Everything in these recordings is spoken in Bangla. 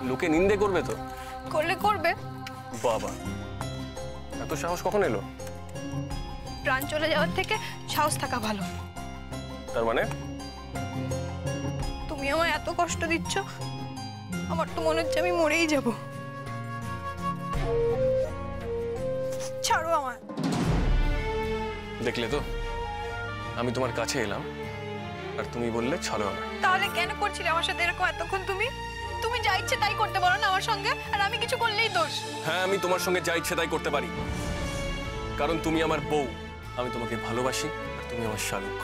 লোকে নিন্দে করবে তো? করলে করবে। বাবা, এত সাহস কখন এলো? প্রাণ চলে যাওয়ার থেকে সাহস থাকা ভালো। তার মানে? তুমি আমায় এত কষ্ট দিচ্ছ, আমার তো মনে হচ্ছে আমি মরেই যাব। ছাড়ো আমায়। দেখলে তো, আমি তোমার কাছে এলাম আর তুমি বললে ছাড়ো আমায়। তাহলে কেন করছিলে আমার সাথে এরকম এতক্ষণ? তুমি যা ইচ্ছে তাই করতে পারো না আমার সঙ্গে, আর আমি কিছু করলেই দোষ। হ্যাঁ, আমি তোমার সঙ্গে যা ইচ্ছে তাই করতে পারি, কারণ তুমি আমার বউ। আমি তোমাকে ভালোবাসি আর তুমি আমার শালুক।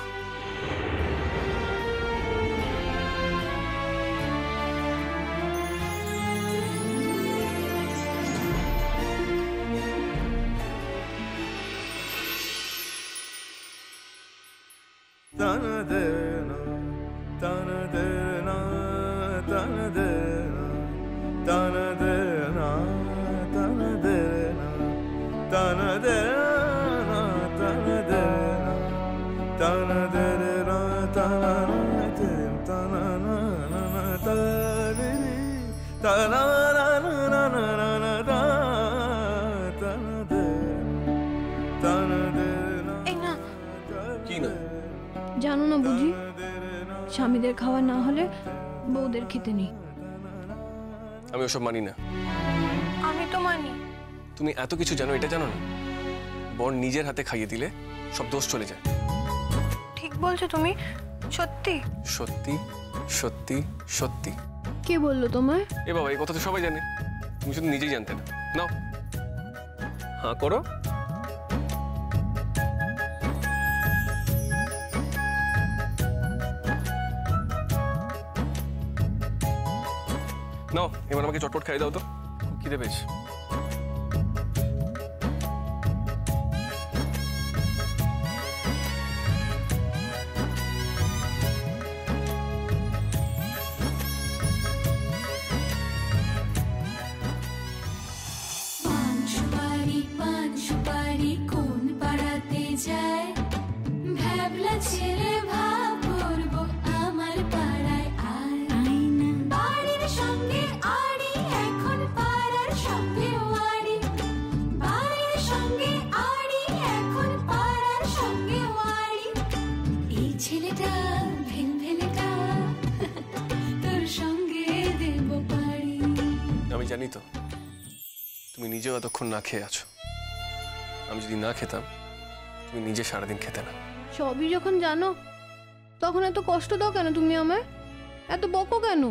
জানো না বুঝি, স্বামীদের খাওয়া না হলে বউদের খেতে নেই। আমি ওসব মানি না। আমি তো মানি। তুমি এত কিছু জানো, এটা জানো না? বর নিজের হাতে খাইয়ে দিলে সব দোষ চলে যায়। ঠিক বলছো তুমি। সত্যি সত্যি সত্যি সত্যি। কে বললো তোমায়? এ বাবা, এই কথা তো সবাই জানে, তুমি শুধু নিজেই জানতে না। নাও, হ্যাঁ করো। নাও, এবার আমাকে চটপট খাইয়ে দাও তো, খুব খিদে পেয়েছে। আমি জানি তো তুমি নিজেও এতক্ষণ না খেয়ে আছো। আমি যদি না খেতাম, তুমি নিজে সারাদিন খেতে না। সবই যখন জানো, তখন এত কষ্ট দাও কেন তুমি আমায়? এত বকো কেন?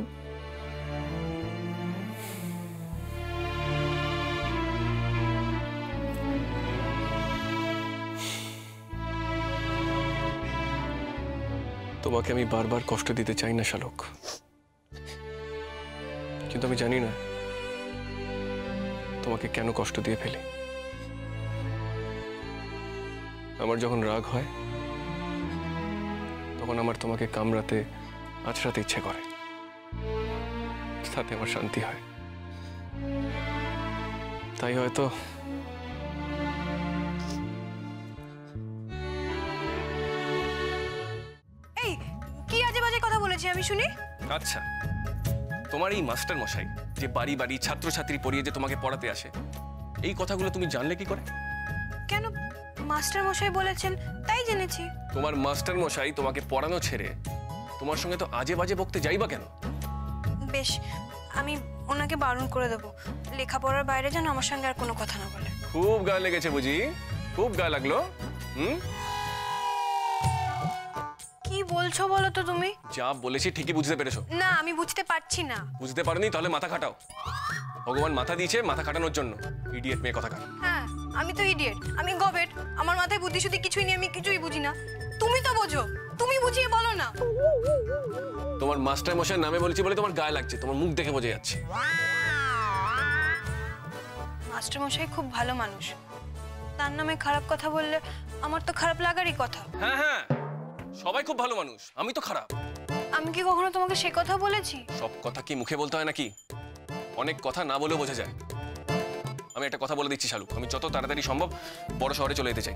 তোমাকে আমি বারবার কষ্ট দিতে চাই না শালক, কিন্তু আমি জানি না তোমাকে কেন কষ্ট দিয়ে ফেলি। আমার যখন রাগ হয়, তখন আমার তোমাকে কামড়াতে আঁচড়াতে ইচ্ছে করে, তাতে আমার শান্তি হয়। তাই হয়তো এই কি আজে বাজে কথা বলেছি আমি শুনি? আচ্ছা, তোমার এই মাস্টার মশাই যে বাড়ি বাড়ি ছাত্রছাত্রী পড়িয়ে যে তোমাকে পড়াতে আসে, এই কথাগুলো তুমি জানলে কি করে? কেন, মাস্টার মশাই বলেছেন তাই জেনেছি। তোমার মাস্টার মশাই তোমাকে পড়ানো ছেড়ে তোমার সঙ্গে তো আজে বাজে বকতে যাইবা কেন? বেশ, আমি ওনাকে বারণ করে দেবো, লেখাপড়ার বাইরে যেন আমার সঙ্গে আর কোনো কথা না বলে। খুব গায়ে লেগেছে বুঝি? খুব গায়ে লাগলো? কি বলছো বলো তো তুমি? যা বলেছি ঠিকই বুঝতে পেরেছো? না, আমি বুঝতে পারছি না। বুঝতে পারোনি? তাহলে মাথা খাটাও। ভগবান মাথা দিয়েছে মাথা খাটানোর জন্য। ইডিয়েট মেয়ে কথাকার। হ্যাঁ, আমি তো ইডিয়েট, আমি গবেট, আমার মাথায় বুদ্ধি শুদ্ধি কিছুই নেই, আমি কিছুই বুঝি না। তুমি তো বোঝো, তুমি বুঝিয়ে বলো না। তোমার মাস্টার মশাইয়ের নামে বলেছি বলে তোমার গায়ে লাগছে, তোমার মুখ দেখে বোঝা যাচ্ছে। মাস্টার মশাই খুব ভালো মানুষ, তার নামে খারাপ কথা বললে আমার তো খারাপ লাগারই কথা। হ্যাঁ হ্যাঁ, সবাই খুব ভালো মানুষ, আমি তো খারাপ। আমি কি কখনো তোমাকে সে কথা বলেছি? সব কথা কি মুখে বলতে হয় নাকি? অনেক কথা না বলেও বোঝা যায়। আমি একটা কথা বলে দিচ্ছি শালুক, আমি যত তাড়াতাড়ি সম্ভব বড় শহরে চলে যেতে চাই।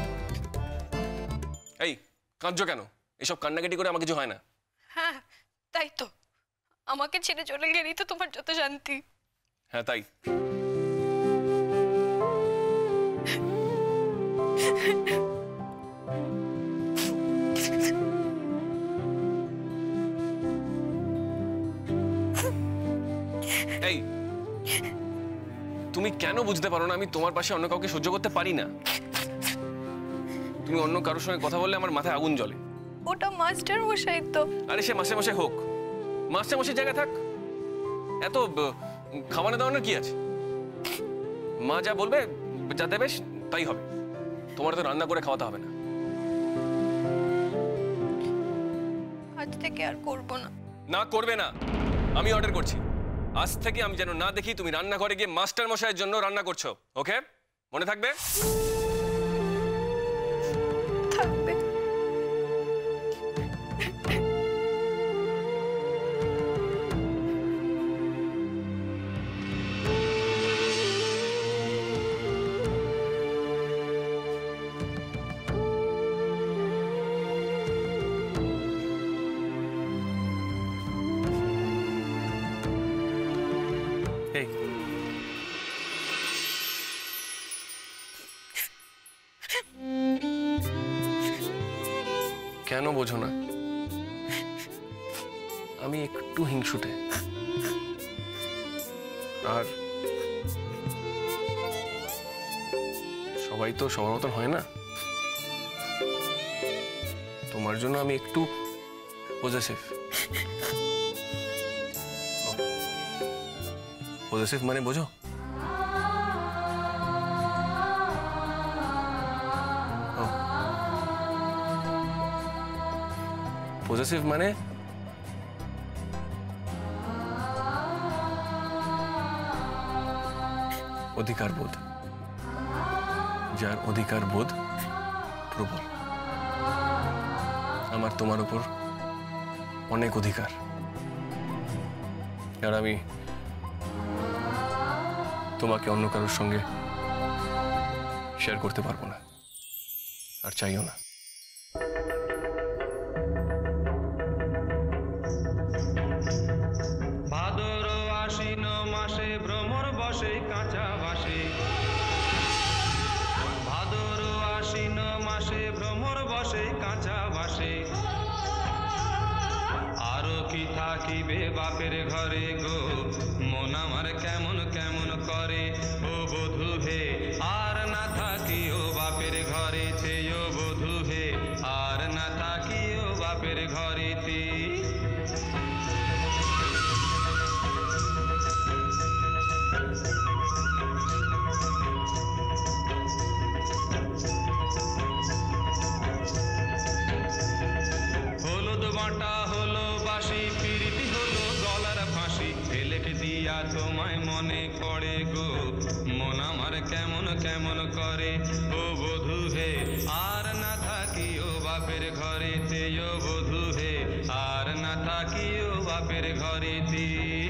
এই কাঁদছো কেন? এসব কান্নাকাটি করে আমার কিছু হয় না। হ্যাঁ, তাই তো, আমাকে ছেড়ে চলে গেলেই তো তোমার যত শান্তি। হ্যাঁ তাই। এই তুমি কেন বুঝতে পারো না আমি তোমার পাশে অন্য কাউকে সহ্য করতে পারি না? তুমি অন্য কারোর সঙ্গে কথা বললে আমার মাথায় আগুন জ্বলে। ওটা মাস্টার মশাই তো। আরে সে মাসে মাসে হোক, মাসে মাসে জায়গায় থাক, এত খাওয়ানো দাওয়ানোর কি আছে? মা যা বলবে যা দেবে তাই হবে, তোমার তো রান্না করে খাওয়াতে হবে না। আজ থেকে আর করবো না। না করবে না, আমি অর্ডার করছি আজ থেকে আমি যেন না দেখি তুমি রান্নাঘরে গিয়ে মাস্টার মশাইয়ের জন্য রান্না করছো। ওকে, মনে থাকবে? থাকবে। এই কেন বোঝো না? আমি একটু হিংসুটে, আর সবাই তো সবার মতন হয় না। তোমার জন্য আমি একটু পজেসিভ। পজেসিভ মানে বোঝো? পজেসিভ মানে অধিকার বোধ, যার অধিকার বোধ প্রবল। আমার তোমার উপর অনেক অধিকার, আর আমি তোমাকে অন্য কারোর সঙ্গে শেয়ার করতে পারবো না, আর চাইও না। ভাদর আশ্বিন মাসে ভ্রমর বসে কাঁচা বাসে, ভাদর আশ্বিন মাসে ভ্রমর বসে কাঁচা বাসে। আরো কি থাকিবে বাপের ঘরে গো, মন আমার কেমন কেমন করে ও বধূ হে। আর না থাকিও বাপের ঘরেতে ও বধূ হে, আর না থাকিও বাপের ঘরেতে। হলুদ বাটা হলো বাসি, পিরিতি হলো গলার ফাঁসি, ছেলেকে দিয়া তোমায় মনে করে গো, মন আমার কেমন কেমন করে ও বধূ হে। আর না থাকিও বাপের ঘরেতে ও বধূ হে, আর না থাকিও বাপের ঘরেতে।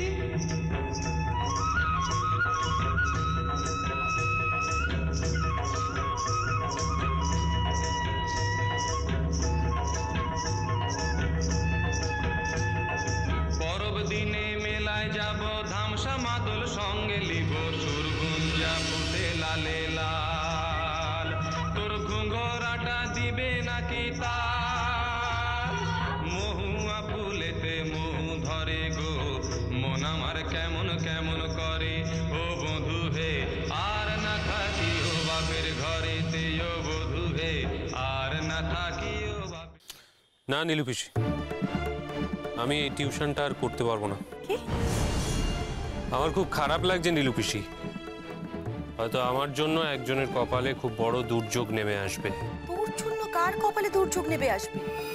পরব দিনে মেলায় যাব, ধামসা মাদল সঙ্গে লিব, সুরগুঞ্জা ফুটে লালে লাল। তোর ঘুঙ্গরাটা দিবে নাকি তার, মহুয়া ফুলেতে মহু ধরে গো, মন আমার কেমন কেমন করে ও বধূ হে। আর না থাকিও বাপের ঘরেতে ও বধূ হে, আর না থাকিও বাপের। না নীলু পিসি, আমি এই টিউশনটা আর করতে পারবো না। আমার খুব খারাপ লাগছে নীলু পিসি, হয়তো আমার জন্য একজনের কপালে খুব বড় দুর্যোগ নেমে আসবে। তোর জন্য কার কপালে দুর্যোগ নেমে আসবে?